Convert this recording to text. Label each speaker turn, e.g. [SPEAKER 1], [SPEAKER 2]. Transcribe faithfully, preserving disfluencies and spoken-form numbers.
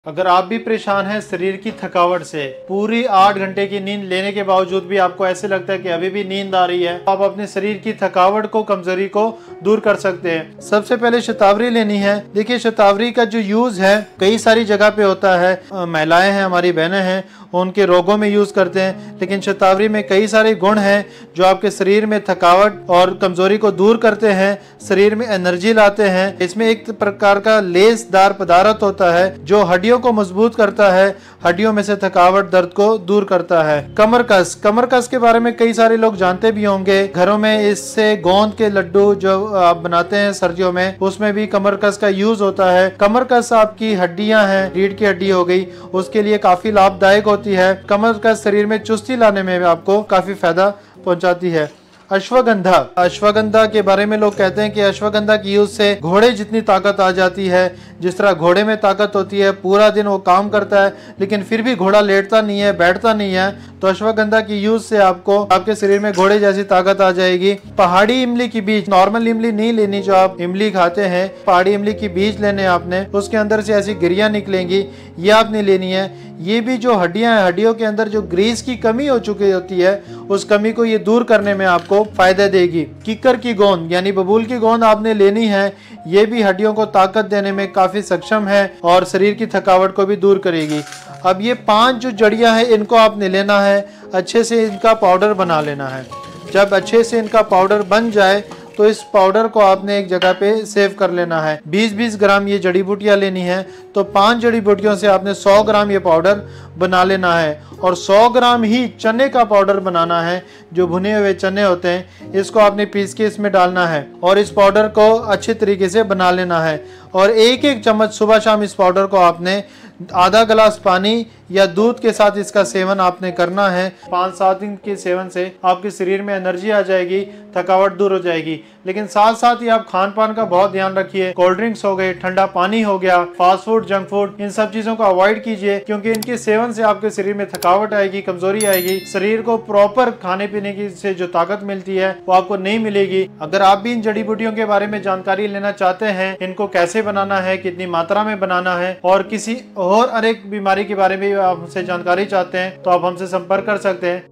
[SPEAKER 1] अगर आप भी परेशान हैं शरीर की थकावट से, पूरी आठ घंटे की नींद लेने के बावजूद भी आपको ऐसे लगता है कि अभी भी नींद आ रही है, आप अपने शरीर की थकावट को, कमजोरी को दूर कर सकते हैं। सबसे पहले शतावरी लेनी है। देखिए, शतावरी का जो यूज है कई सारी जगह पे होता है। महिलाएं हैं, हमारी बहनें हैं, उनके रोगों में यूज करते हैं, लेकिन शतावरी में कई सारे गुण हैं जो आपके शरीर में थकावट और कमजोरी को दूर करते हैं, शरीर में एनर्जी लाते हैं। इसमें एक प्रकार का लेसदार पदार्थ होता है जो हड्डियों को मजबूत करता है, हड्डियों में से थकावट, दर्द को दूर करता है। कमर कस कमर कस के बारे में कई सारे लोग जानते भी होंगे। घरों में इससे गोंद के लड्डू जो आप बनाते हैं सर्दियों में, उसमें भी कमर कस का यूज होता है। कमर कस आपकी हड्डियां हैं, रीढ़ की हड्डी हो गई, उसके लिए काफी लाभदायक होती है। कमर कस शरीर में चुस्ती लाने में आपको काफी फायदा पहुंचाती है। अश्वगंधा अश्वगंधा के बारे में लोग कहते हैं कि अश्वगंधा की यूज से घोड़े जितनी ताकत आ जाती है। जिस तरह घोड़े में ताकत होती है, पूरा दिन वो काम करता है लेकिन फिर भी घोड़ा लेटता नहीं है, बैठता नहीं है, तो अश्वगंधा की यूज से आपको आपके शरीर में घोड़े जैसी ताकत आ जाएगी। पहाड़ी इमली की बीज, नॉर्मल इमली नहीं लेनी जो आप इमली खाते हैं, पहाड़ी इमली की बीज लेने आपने, उसके अंदर से ऐसी गिरियां निकलेंगी, ये आपने लेनी है। ये भी जो हड्डियां हैं, हड्डियों के अंदर जो ग्रीस की कमी हो चुकी होती है, उस कमी को ये दूर करने में आपको फायदा देगी। किकर की गोंद यानी बबूल की गोंद आपने लेनी है, ये भी हड्डियों को ताकत देने में काफी सक्षम है और शरीर की थकावट को भी दूर करेगी। अब ये पांच जो जड़ियां हैं, इनको आपने लेना है, अच्छे से इनका पाउडर बना लेना है। जब अच्छे से इनका पाउडर बन जाए तो इस पाउडर को आपने एक जगह पे सेव कर लेना है। बीस बीस ग्राम ये जड़ी बूटियां लेनी है, तो पांच जड़ी बूटियों से आपने सौ ग्राम ये पाउडर बना लेना है। और सौ ग्राम ही चने का पाउडर बनाना है, जो भुने हुए चने होते हैं, इसको आपने पीस के इसमें डालना है और इस पाउडर को अच्छे तरीके से बना लेना है। और एक एक चम्मच सुबह शाम इस पाउडर को आपने आधा गिलास पानी या दूध के साथ इसका सेवन आपने करना है। पाँच सात दिन के सेवन से आपके शरीर में एनर्जी आ जाएगी, थकावट दूर हो जाएगी। लेकिन साथ साथ ही आप खान पान का बहुत ध्यान रखिए। कोल्ड ड्रिंक्स हो गए, ठंडा पानी हो गया, फास्ट फूड, जंक फूड, इन सब चीजों को अवॉइड कीजिए, क्योंकि इनके सेवन से आपके शरीर में थकावट आएगी, कमजोरी आएगी। शरीर को प्रॉपर खाने पीने की से जो ताकत मिलती है वो आपको नहीं मिलेगी। अगर आप भी इन जड़ी बूटियों के बारे में जानकारी लेना चाहते हैं, इनको कैसे बनाना है, कितनी मात्रा में बनाना है, और किसी और अनेक बीमारी के बारे में आप हमसे जानकारी चाहते हैं, तो आप हमसे संपर्क कर सकते हैं।